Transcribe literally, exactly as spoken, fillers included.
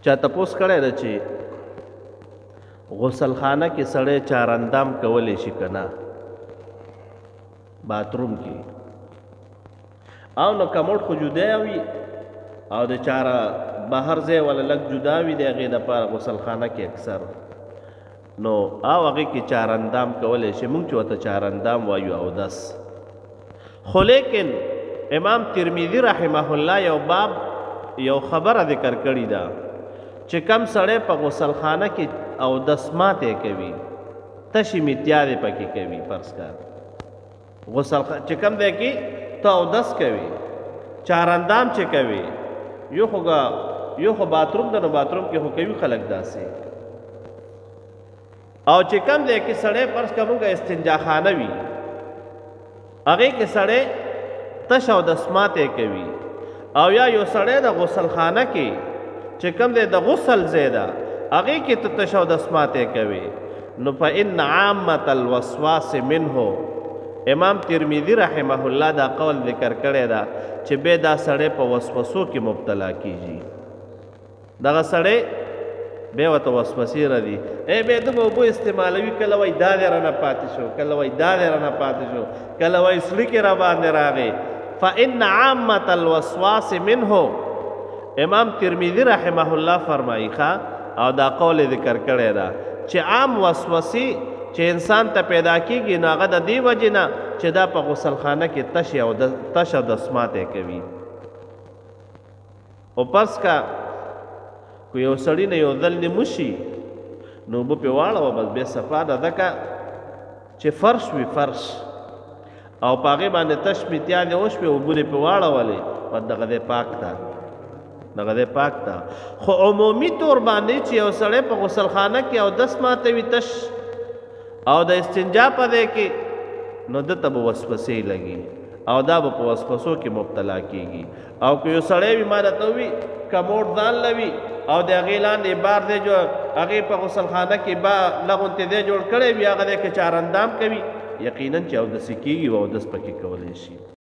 چا تپوس کړی ده چې غسل خانه کې سړی چاراندام کولی شي که نه باتروم کې او نو کموډ خو جدا وي او د چاره بهر ځای ولا لږ جدا وي د هغې دپاره غسل خانه کې اکثر نو او هغې کې چاراندام کولی شي موږ چې ورته چاراندام وایو اودس خو لیکن امام ترمذي رحمه الله یو باب یو خبره ذکر کړې ده چې کم سړی په غسل خانه کې اودس ماتې کوي تشې میتیاوې پکې کوي فرض کار غسل چې کم دی کې ته اودس کوي چاراندام چې کوي یو خو یو خو باتروم ده نو باتروم کې خو کوي خلک داسې او چې کم دی کې سړی فرض کړه مونږ استنجا خانه وي هغې کې سړی تش اودس ماتې کوي او یا یو سړی د غسل خانه کې چې کم دی د غسل ځای ده هغې کې ته تش اودس ماتې کوي نو فإن عامة الوسواس منه امام ترمذي رحمه الله دا قول ذکر کړی ده چې بیا دا سړی په وسوسو کې مبتلا کیږي دغه سړی بیا ورته وسوسې راځي ای بیا ده به اوبه استعمالوي کله وایي دا دی رانه پاتې شو کله وایي دا دی رانه پاتې شو کله وایي سړي کې را باندې راغی فإن عامة الوسواس منه امام ترمذي رحمه الله فرمایي ښه او دا قول ذکر کړی ده چې عام وسوسې چې انسان ته پیدا کیږي نو هغه د دې وجې نه چې دا په غسل خانه کې تش او تش اودس ماتې کوي او پس کا کو یو سړي نه یو ځل نیمه شي نو اوبه پرې واړوه بس بیا صفا ده ځکه چې فرش وي فرش او په هغې باندې تش میتیانې وشوې اوبه دې پرې واړولې په دغه دی پاک ده دغه دی پاک ده خو عمومي طور باندې چې یو سړی په غسل خانه کې اودس ماتوي تش او د استنجا په دی کې نو ده ته به وسوسې لګي او دا به په وسوسو کې مبتلا کیږي او که یو سړی وي ما درته وي کموډ ځان لوي او د هغې لاندې بار دی جو هغې په غسل خانه کې با لغونتې دی جوړ کړی وي هغه دی که چاراندام کوي یقینا چې اودسې کېږي او اودس پکې کولی شي